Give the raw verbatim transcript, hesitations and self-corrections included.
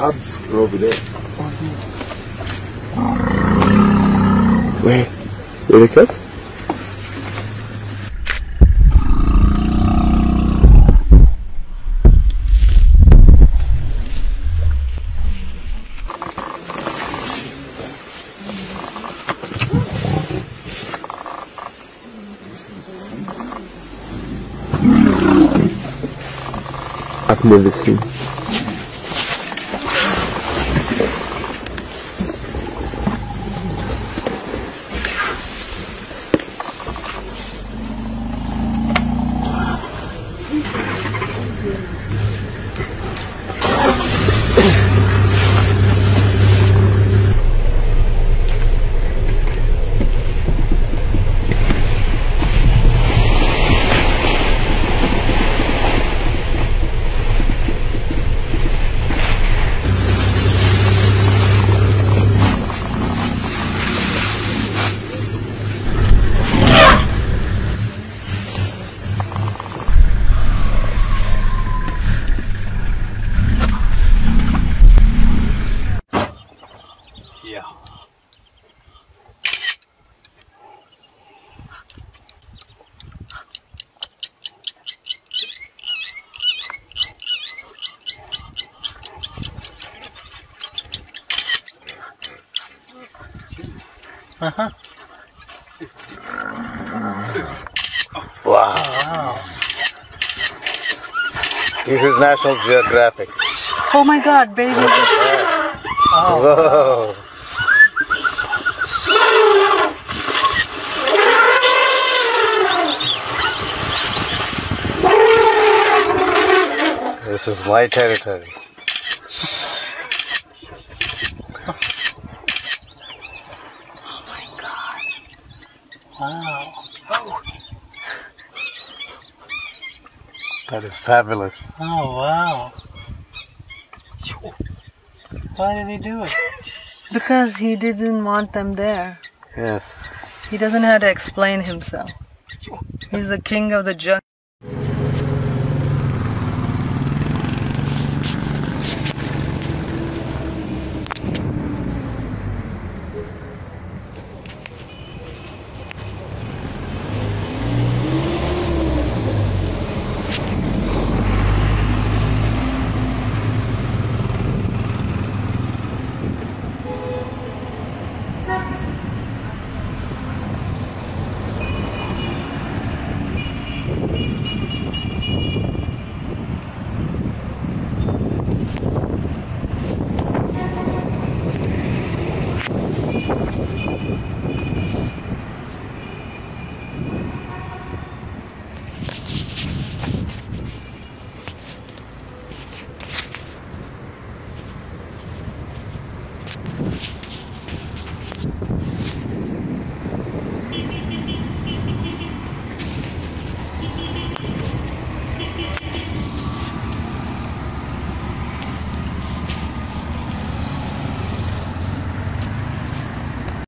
cubs are over there. Where? Where are the cubs? I've never seen. Yeah. Uh-huh. Wow. Wow. This is National Geographic. Oh my God, baby. Oh. Whoa. This is my territory. Oh my God. Wow. Oh. That is fabulous. Oh wow. Why did he do it? Because he didn't want them there. Yes. He doesn't have to explain himself. He's the king of the jungle.